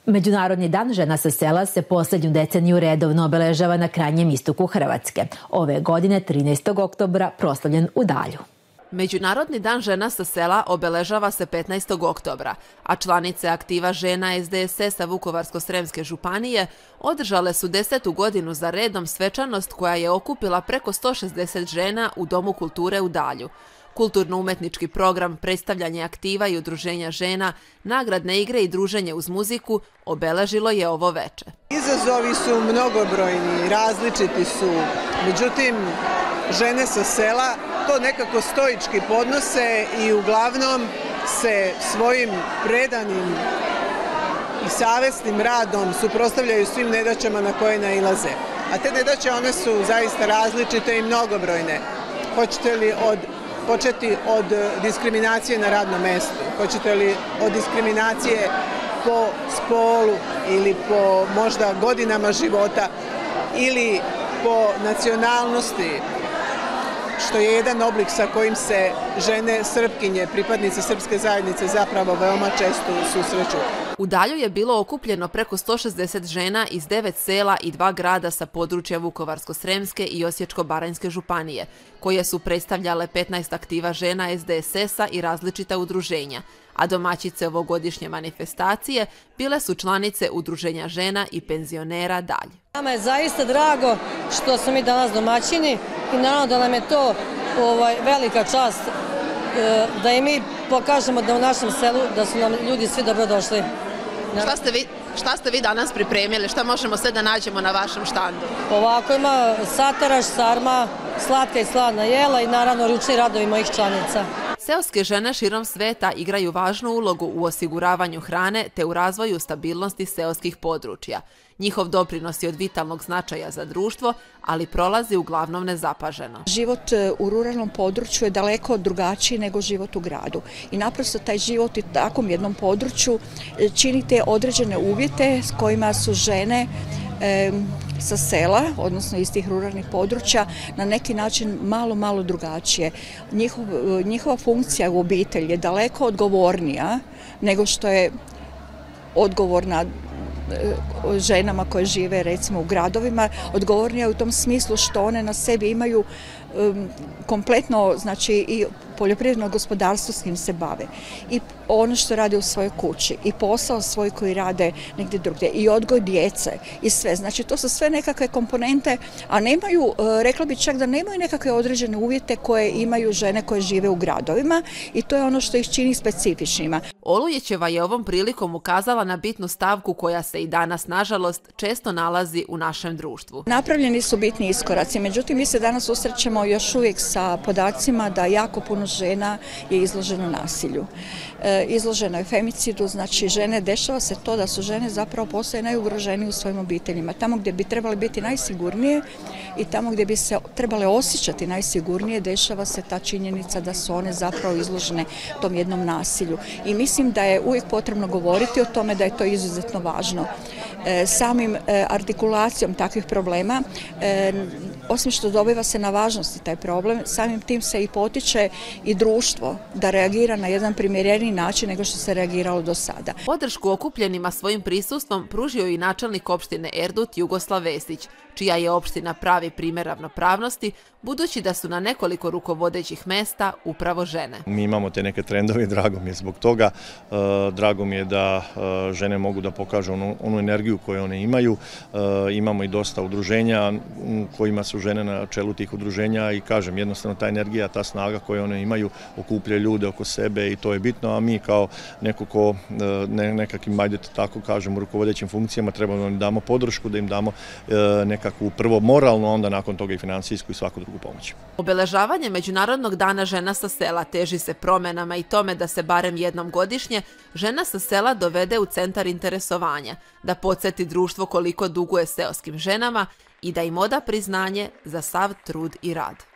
Međunarodni dan žena sa sela se posljednju deceniju redovno obeležava na krajnjem istoku Hrvatske. Ove godine, 13. oktobra, proslavljen u Dalju. Međunarodni dan žena sa sela obeležava se 15. oktobra, a članice aktiva žena SDSS-a Vukovarsko-sremske županije održale su 10. godinu za redom svečanost koja je okupila preko 160 žena u Domu kulture u Dalju. Kulturno-umetnički program, predstavljanje aktiva i udruženja žena, nagradne igre i druženje uz muziku obeležilo je ovo veče. Izazovi su mnogobrojni, različiti su, međutim žene sa sela to nekako stoički podnose i uglavnom se svojim predanim i savesnim radom suprotstavljaju svim nedaćama na koje nailaze. A te nedaće, one su zaista različite i mnogobrojne. Hoćete li početi od diskriminacije na radnom mestu? Hoćete li od diskriminacije po spolu ili po možda godinama života ili po nacionalnosti, što je jedan oblik sa kojim se žene Srpkinje, pripadnice srpske zajednice, zapravo veoma često susreću. U Dalju je bilo okupljeno preko 160 žena iz 9 sela i 2 grada sa područja Vukovarsko-sremske i Osječko-baranjske županije, koje su predstavljale 15 aktiva žena SDSS-a i različita udruženja, a domaćice ovogodišnje manifestacije bile su članice Udruženja žena i penzionera Dalj. Nama je zaista drago što smo mi danas domaćini i naravno da nam je to velika čast da i mi pokažemo da u našem selu da su nam ljudi svi dobrodošli. Šta ste vi danas pripremili? Šta možemo sve da nađemo na vašem štandu? Ovako ima sataraš, sarma, slatka i sladna jela i naravno ručni radovi mojih članica. Seoske žene širom sveta igraju važnu ulogu u osiguravanju hrane te u razvoju stabilnosti seoskih područja. Njihov doprinos je od vitalnog značaja za društvo, ali prolazi uglavnom nezapaženo. Život u ruralnom području je daleko drugačiji nego život u gradu. I naprosto taj život u takvom jednom području čini te određene uvjete s kojima su žene sa sela, odnosno iz tih ruralnih područja, na neki način malo drugačije. Njihova funkcija u obitelji je daleko odgovornija nego što je odgovorna ženama koje žive recimo u gradovima, odgovornija u tom smislu što one na sebi imaju kompletno, znači i poljoprivredno gospodarstvo s kim se bave i ono što rade u svojoj kući i posao svoj koji rade negdje drugdje i odgoj djece i sve. Znači to su sve nekakve komponente, a nemaju, rekla bi čak da nemaju nekakve određene uvjete koje imaju žene koje žive u gradovima i to je ono što ih čini specifičnima. Olujećeva je ovom prilikom ukazala na bitnu stavku koja se i danas, nažalost, često nalazi u našem društvu. Napravljeni su bitni iskoraci, međutim mi se danas susrećemo još uvijek sa podacima da jako puno žena je izloženo nasilju. Izloženo je femicidu, znači žene, dešava se to da su žene zapravo postaje najugroženije u svojim obiteljima. Tamo gdje bi trebali biti najsigurnije i tamo gdje bi se trebale osjećati najsigurnije, dešava se ta činjenica da su one zapravo izložene tom jednom nasilju. I mislim da je uvijek potrebno govoriti o tome da je to izuzetno važno. Samim artikulacijom takvih problema, osim što dobiva se na važnosti taj problem, samim tim se i potiče i društvo da reagira na jedan primjereniji način nego što se reagiralo do sada. Podršku okupljenima svojim prisustvom pružio i načelnik opštine Erdut Jugoslav Vesić, čija je opština pravi primjer ravnopravnosti, budući da su na nekoliko rukovodećih mesta upravo žene. Mi imamo te neke trendove i drago mi je zbog toga. Drago mi je da žene mogu da pokažu onu energiju koju one imaju. Imamo i dosta udruženja kojima su žene na čelu tih udruženja i kažem, jednostavno ta energija, ta snaga koju one imaju okuplja ljude oko sebe i to je bitno, a mi kao neko ko nekakvim, ajde tako kažem, u rukovodećim funkcijama trebamo da im damo podršku, da im damo nekakvu prvo moralnu, onda nakon toga i financijsku i svaku drugu pomoć. Obeležavanje Međunarodnog dana žena sa sela teži se promenama i tome da se barem jednom godišnje žena sa sela dovede u centar interesovanja, da podsjeti društvo koliko duguje seoskim ženama i da im oda priznanje za sav trud i rad.